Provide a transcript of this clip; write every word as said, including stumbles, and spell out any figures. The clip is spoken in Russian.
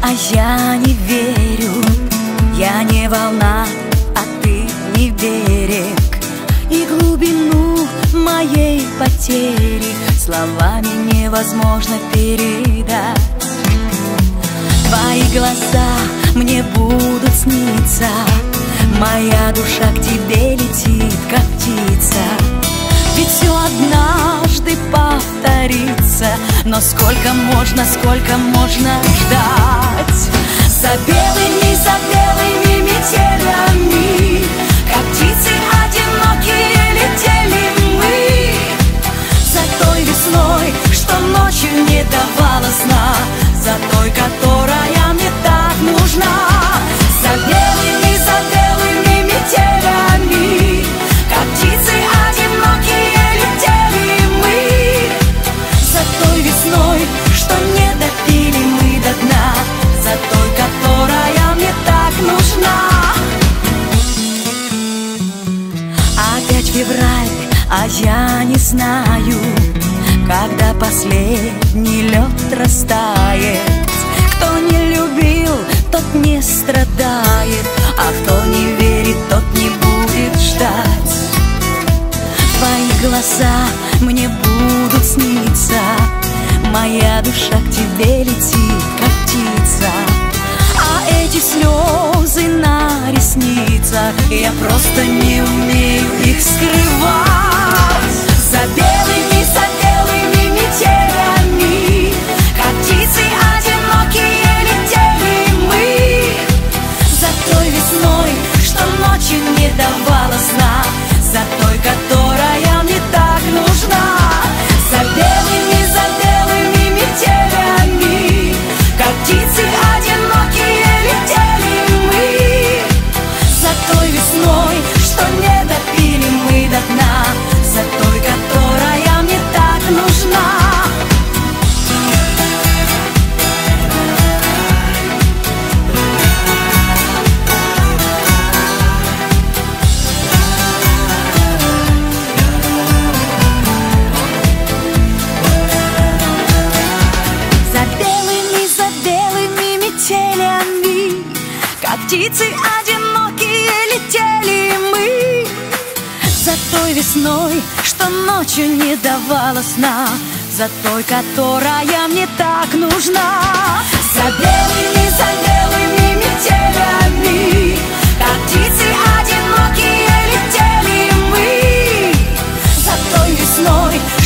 а я не верю. Я не волна, а ты не берег. И глубину моей потери словами невозможно передать. Твои глаза мне будут сниться, моя душа к тебе летит, как птица. Ведь все однажды повторится, но сколько можно, сколько можно ждать? За белыми, за белыми метелями, как птицы одинокие летели мы. За той весной, что ночью не давала сна, за той, которая мне так нужна. За белыми, за белыми метелями, как птицы одинокие летели мы. За той весной, что не допили мы до дна, за той, которая мне так нужна. Опять февраль, а я не знаю, когда последний лед растает. Кто не любил, тот не страдает, а кто не верит, тот не будет ждать. Твои глаза мне будут сниться, моя душа к тебе летит, как птица. А эти слезы на ресницах, я просто не умею их скрывать. За белыми, за белыми метелями, как птицы одинокие летели мы. За той весной, что ночью не давала сна, за той, которая мне так нужна. За белыми, за белыми метелями, как птицы одинокие летели мы. За той весной, что не допили мы до дна, за той, которая мне так нужна. За белыми, за белыми метелями, как птицы одинокие летели мы. За той весной, что ночью не давала сна, за той, которая мне так нужна. За белыми, за белыми метелями, как птицы одинокие летели мы. За той весной,